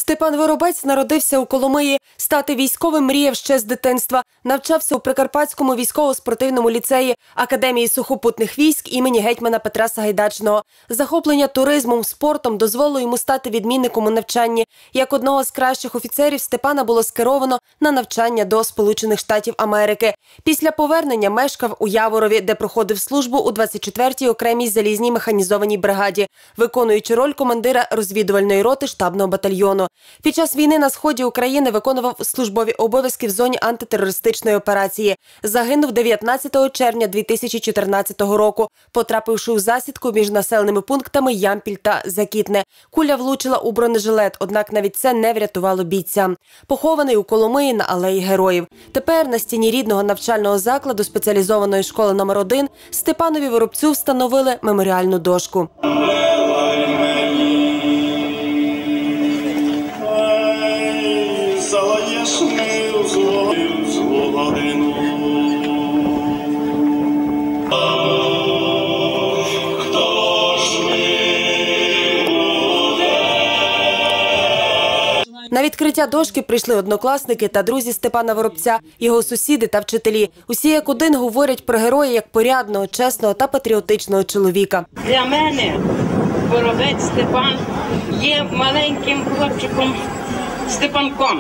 Степан Воробець народився у Коломиї. Стати військовим мріяв ще з дитинства. Навчався у Прикарпатському військово-спортивному ліцеї Академії сухопутних військ імені гетьмана Петра Сагайдачного. Захоплення туризмом, спортом дозволило йому стати відмінником у навчанні. Як одного з кращих офіцерів Степана було скеровано на навчання до Сполучених Штатів Америки. Після повернення мешкав у Яворові, де проходив службу у 24-й окремій залізній механізованій бригаді, виконуючи роль командира розвідувальної роти штабного батальйону. Під час війни на сході України виконував службові обов'язки в зоні антитерористичної операції. Загинув 19 червня 2014 року, потрапивши у засідку між населеними пунктами Ямпіль та Закітне. Куля влучила у бронежилет, однак навіть це не врятувало бійця. Похований у Коломиї на Алеї Героїв. Тепер на стіні рідного навчального закладу спеціалізованої школи номер 1 Степанові Воробцю встановили меморіальну дошку. На відкриття дошки прийшли однокласники та друзі Степана Воробця, його сусіди та вчителі. Усі як один говорять про героя як порядного, чесного та патріотичного чоловіка. Для мене Воробець Степан є маленьким хлопчиком Степанком.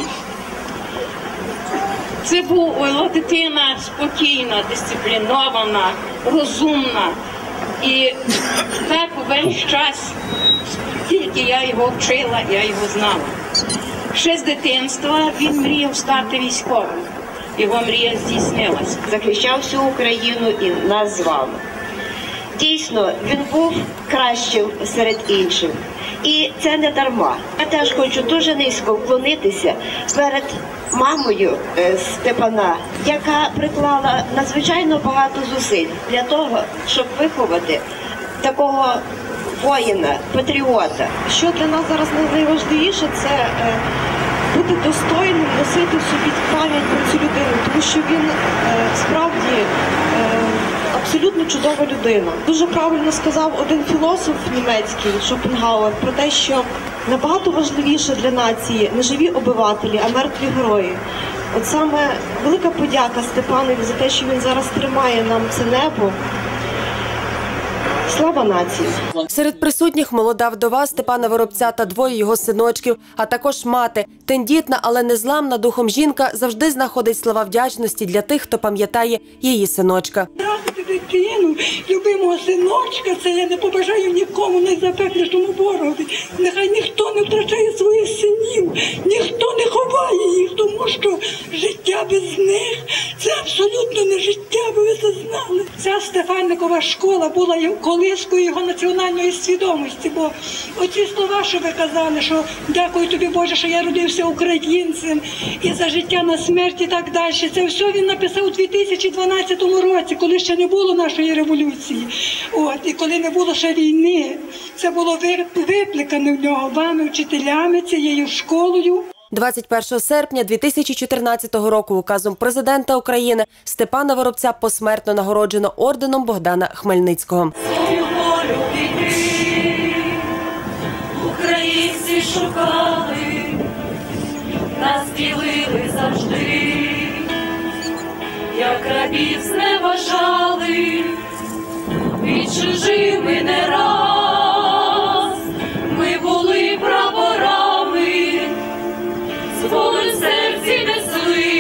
Це була дитина спокійна, дисциплінована, розумна. І так весь час, тільки я його вчила, я його знала. Ще з дитинства він мріяв стати військовим. Його мрія здійснилась. Захищав всю Україну і нас з вами. Дійсно, він був кращим серед інших. І це не дарма. Я теж хочу дуже низько вклонитися перед мамою Степана, яка приклала надзвичайно багато зусиль для того, щоб виховати такого воїна, патріота. Що для нас зараз найважливіше – це бути достойним, носити в собі пам'ять про цю людину, тому що він справді абсолютно чудова людина. Дуже правильно сказав один філософ німецький, Шопенгауер, про те, що набагато важливіше для нації не живі обивателі, а мертві герої. От саме велика подяка Степанові за те, що він зараз тримає нам це небо. Слава нації! Серед присутніх молода вдова Степана Воробця та двоє його синочків, а також мати. Тендітна, але незламна духом жінка завжди знаходить слова вдячності для тих, хто пам'ятає її синочка. Втратити дитину, любимого синочка, це я не побажаю нікому найзапеклішому ворогові. Нехай ніхто не втрачає своїх синів, ніхто не ховає їх, тому що життя без них – це абсолютно не життя, бо ви це знали. Ця Стефанникова школа була колискою його національної свідомості, бо оці слова, що ви казали, що дякую тобі, Боже, що я родився українцем, і за життя на смерть і так далі. Це все він написав у 2012 році, коли ще не було нашої революції. І коли не було ще війни. Це було викликане в нього вами, вчителями, цією школою. 21 серпня 2014 року указом президента України Степана Воробця посмертно нагороджено орденом Богдана Хмельницького. Українці шукали, нас ділили завжди, як рабів зневажали, від чужими не раз, ми були прапорами, свою серці несли.